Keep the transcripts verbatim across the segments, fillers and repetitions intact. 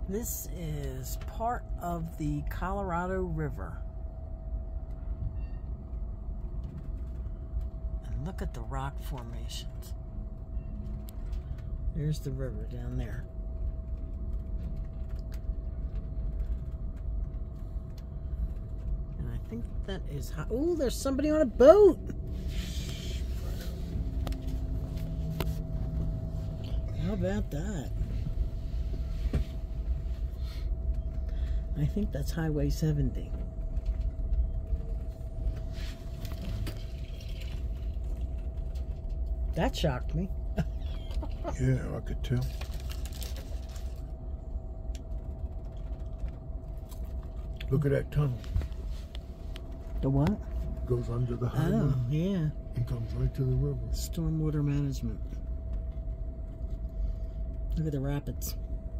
This is part of the Colorado River. And look at the rock formations. There's the river down there. And I think that is how... Oh, there's somebody on a boat! How about that? I think that's Highway seventy. That shocked me. Yeah, I could tell. Look at that tunnel. The what? Goes under the highway. Oh, yeah. And comes right to the river. Stormwater management. Look at the rapids.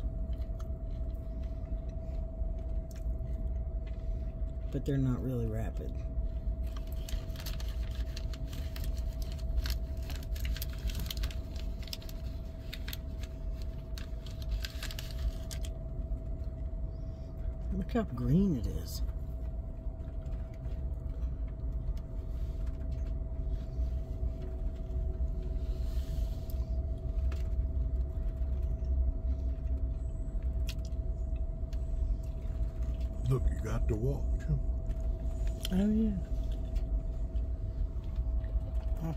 But they're not really rapid. Look how green it is. Look, you got to walk too. Oh, yeah. Oh.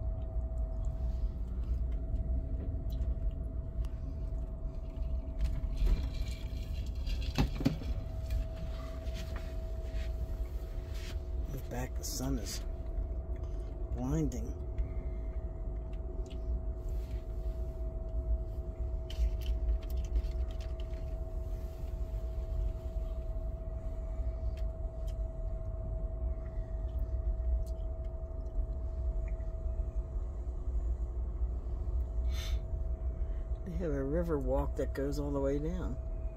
Look back, the sun is blinding. They have a river walk that goes all the way down.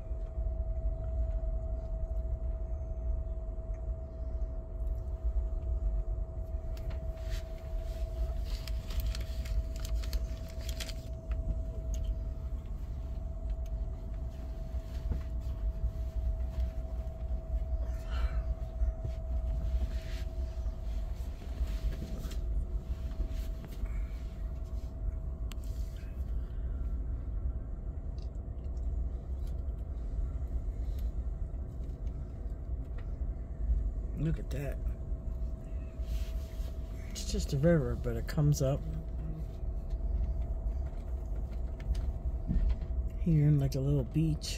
Look at that. It's just a river, but it comes up here in like a little beach.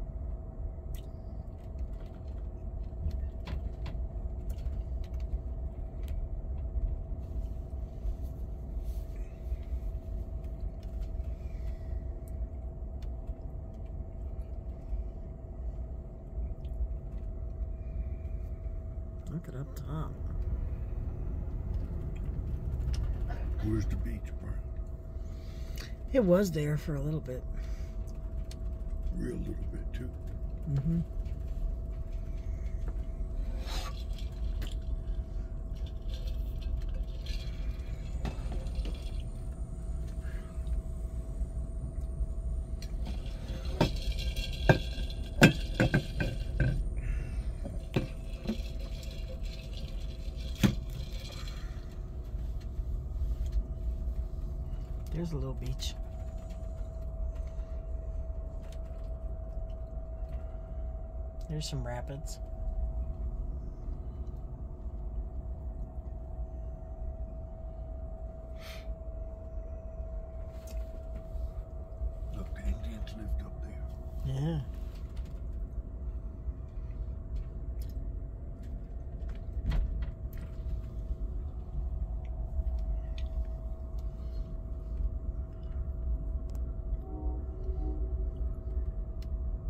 Look at up top. Where's the beach, bro? It was there for a little bit. Real little bit, too. Mm-hmm. There's a little beach. There's some rapids. Look, the Indians lived up there. Yeah.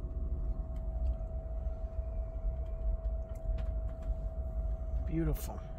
Beautiful.